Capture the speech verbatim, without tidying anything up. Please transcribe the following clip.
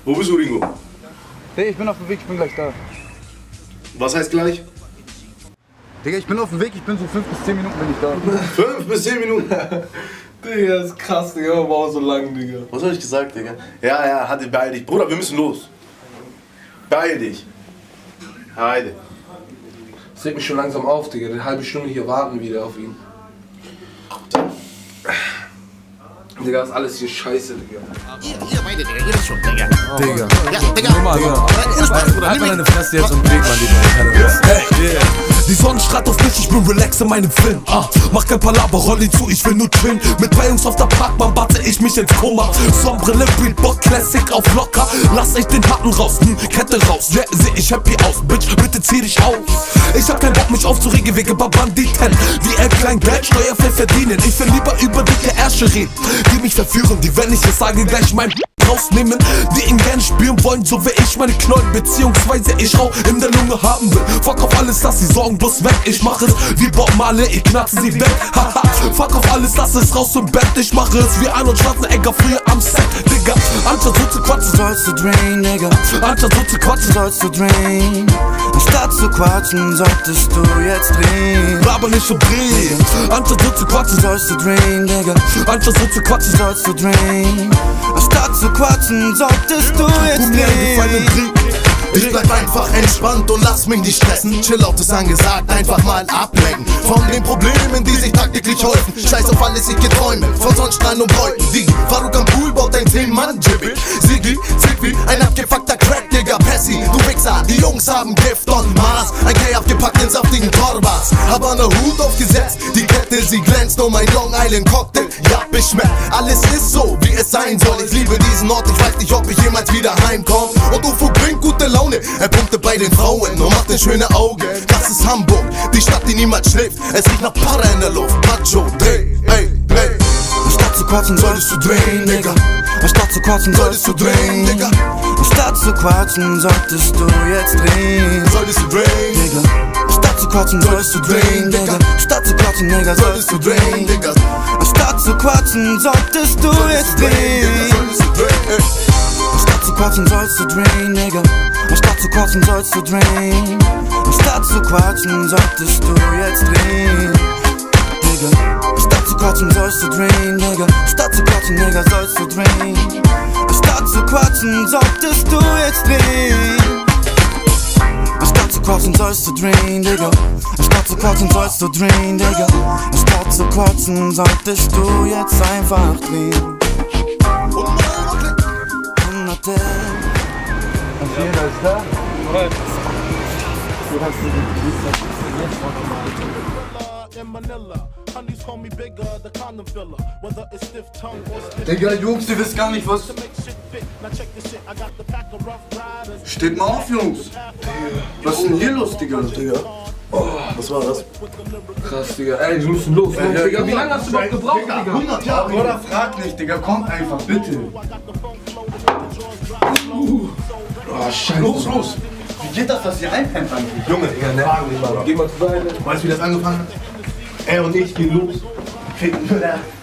Wo bist du, Ringo? Hey, ich bin auf dem Weg, ich bin gleich da. Was heißt gleich? Digga, ich bin auf dem Weg, ich bin so fünf bis zehn Minuten bin ich da. fünf bis zehn Minuten? Digga, das ist krass, Digga, aber auch so lang, Digga. Was hab ich gesagt, Digga? Ja, ja, hatte, beeil dich. Bruder, wir müssen los. Beeil dich. Heide. Das regt mich schon langsam auf, Digga. Eine halbe Stunde hier warten wieder auf ihn. Digga, ist alles hier scheiße, Digga. Ihr beide, Digga, ihr wisst schon, Digga. Digga. Ja, Digga. Guck mal, Digga. Halt mal deine Fresse jetzt und beweg mal die Beine. Hey, yeah. Die Sonne strahlt auf mich, ich bin relax in meinem Film. Ah, mach kein Palaber, roll ihn zu, ich will nur chillen. Mit drei Jungs auf der Parkbahn bate ich mich ins Koma. Sombrille, Beatbox, Classic auf locker. Lass ich den Haken raus, hm, Kette raus. Yeah, seh ich happy aus, Bitch, bitte zieh dich auf. Ich hab keinen Bock, mich aufzuregen wegen Banditen. Wie ein klein Geld, steuerfrei verdienen. Ich will lieber über dicke Ärsche reden, die mich verführen, die, wenn ich es sage, gleich mein rausnehmen, die ihn gern spüren wollen, so wie ich meine Knollen, beziehungsweise ich Rauch in der Lunge haben will. Fuck auf alles, lass die Sorgen bloß weg, ich mach es wie Bob Marley, ich knatze sie weg. Haha, fuck auf alles, lass es raus im Bett, ich mach es wie Arnold Schwarzenegger früher am Set, Digga. Anstatt so zu quatschen, sollst du drehen, Digga. anstatt so zu quatschen, Sollst du drehen. Anstatt zu quatschen, solltest du jetzt drehen. aber nicht so drehen. Anstatt so zu quatschen, Sollst du drehen, Digga. anstatt so zu quatschen, Sollst du drehen. Anstatt zu quatschen, solltest du jetzt drehen. Ich bleib einfach entspannt und lass mich nicht stressen. Chillout ist angesagt, einfach mal ablenken von den Problemen, die sich tagtäglich häufen. Scheiß auf alles, ich geh Träume von Sonnenstrahlen und Bräuten. Digi, Faruk am Pool baut ein zehn Mann Jibby. Siggi, Siggi, ein abgefuckter Crack, Digga, Pessi. Du Wichser, die Jungs haben Gift und Maß. Ein K abgepackt in saftigen Torbas. Hab an der Hut aufgesetzt, die Kette, sie glänzt um ein Long Island Cocktail. Ja, beschmeckt, alles ist so, wie es sein soll. Ich liebe diesen Ort, ich weiß nicht, ob ich jemals wieder heimkomm. Und Ufo bringt gute Laune. Er punkte bei den Frauen und macht ein schöne Augen. Das ist Hamburg, die Stadt, die niemals schläft. Es riecht nach Para in der Luft. Macho, dreh, ey, dreh. Anstatt zu quatschen, solltest du drehen, Digga. Anstatt zu quatschen, solltest du drehen, Digga. Anstatt zu quatschen, solltest du jetzt drehen. Solltest du drehen, Digga. Anstatt zu quatschen, solltest du drehen, Digga. Anstatt zu quatschen, Digga, solltest du drehen, Digga. Anstatt zu quatschen, solltest du jetzt drehen. Solltest du drehen, Anstatt zu quatschen, sollst du drehen, Digga. Anstatt zu quatschen, sollst du drehen. Anstatt zu quatschen, solltest du jetzt drehen, Digga. Anstatt zu quatschen, sollst du drehen, Digga. Anstatt zu quatschen, Digga, sollst du drehen. Anstatt zu quatschen, solltest du jetzt drehen. Anstatt zu quatschen, sollst du drehen, Digga. Anstatt zu quatschen, sollst du drehen, Digga. Anstatt zu quatschen, solltest du jetzt einfach drehen. Vielen Dank, ist da? Digga, Jungs, ihr wisst gar nicht, was... Steht mal auf, Jungs. Was ist denn hier los, Digga? Digga. Oh, was war das? Krass, Digga. Ey, wir müssen los. Ja, ja, Digga, wie lange hast du überhaupt gebraucht, Digga? hundert Jahre. Oder frag nicht, Digga. Kommt einfach, bitte. Uh. Oh, Scheiße. Los, los. Wie geht das, dass ihr einpennt eigentlich? Junge, Digga, ne? Geh mal zur Seite. Weißt du, wie das angefangen hat? Er und ich gehen los. Ficken.